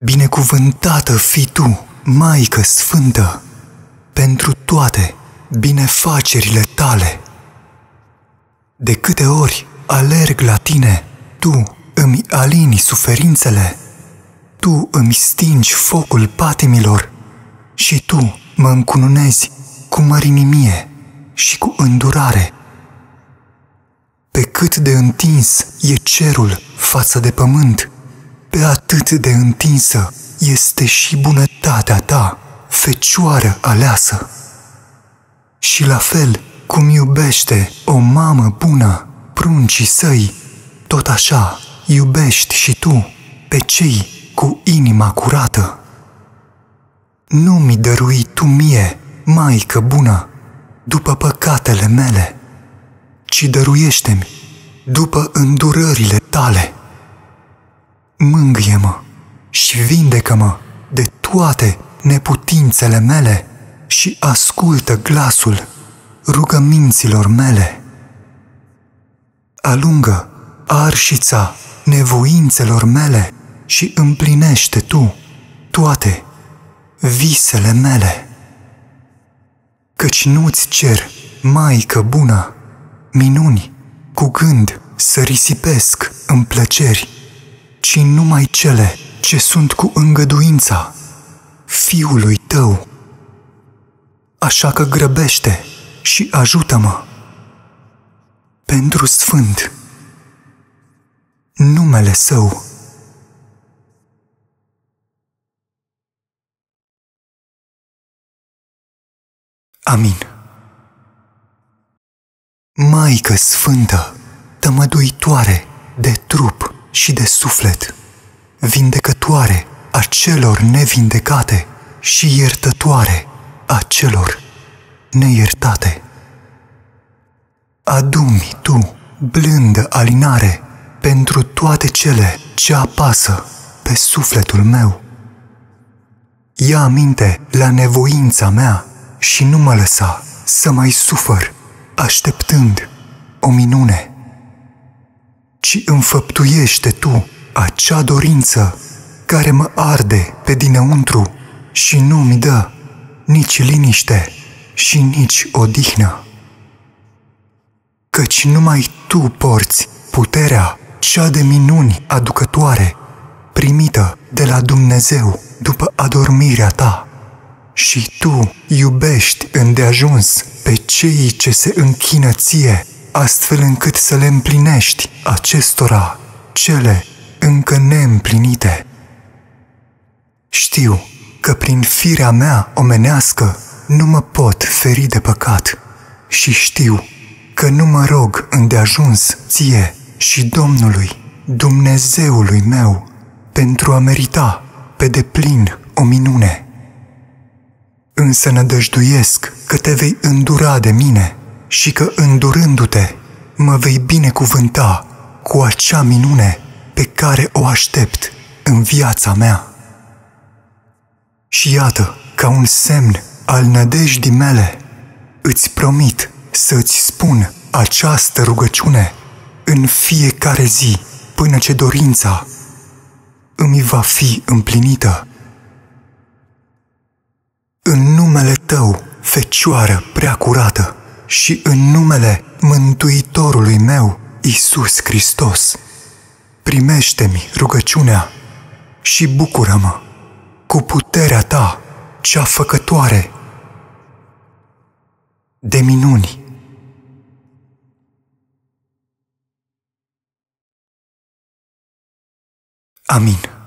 Binecuvântată fii Tu, Maică Sfântă, pentru toate binefacerile Tale. De câte ori alerg la Tine, Tu îmi alini suferințele, Tu îmi stingi focul patimilor și Tu mă încununezi cu mărinimie și cu îndurare. Pe cât de întins e cerul față de pământ, pe atât de întinsă este și bunătatea Ta, Fecioară aleasă. Și la fel cum iubește o mamă bună pruncii săi, tot așa iubești și Tu pe cei cu inima curată. Nu mi dărui Tu mie, Maică bună, după păcatele mele, ci dăruiește-mi după îndurările Tale. Mângâie-mă și vindecă-mă de toate neputințele mele și ascultă glasul rugăminților mele. Alungă arșița nevoințelor mele și împlinește Tu toate visele mele. Căci nu-ți cer, Maică bună, minuni cu gând să risipesc în plăceri, ci numai cele ce sunt cu îngăduința Fiului Tău. Așa că grăbește și ajută-mă pentru sfânt numele Său. Amin. Maică Sfântă, tămăduitoare de trup și de suflet, vindecătoare a celor nevindecate și iertătoare a celor neiertate, adu-mi Tu blândă alinare pentru toate cele ce apasă pe sufletul meu. Ia aminte la nevoința mea și nu mă lăsa să mai sufăr așteptând o minune, ci înfăptuiește Tu acea dorință care mă arde pe dinăuntru și nu mi dă nici liniște și nici odihnă. Căci numai Tu porți puterea cea de minuni aducătoare, primită de la Dumnezeu după adormirea Ta, și Tu iubești îndeajuns pe cei ce se închină Ție, astfel încât să le împlinești acestora cele încă neîmplinite. Știu că prin firea mea omenească nu mă pot feri de păcat și știu că nu mă rog îndeajuns Ție și Domnului, Dumnezeului meu, pentru a merita pe deplin o minune. Însă nădăjduiesc că Te vei îndura de mine și că, îndurându-Te, mă vei binecuvânta cu acea minune pe care o aștept în viața mea. Și iată, ca un semn al nădejdii mele, îți promit să-ți spun această rugăciune în fiecare zi, până ce dorința îmi va fi împlinită. În numele Tău, Fecioară Preacurată, și în numele Mântuitorului meu, Iisus Hristos, primește-mi rugăciunea și bucură-mă cu puterea Ta cea făcătoare de minuni. Amin.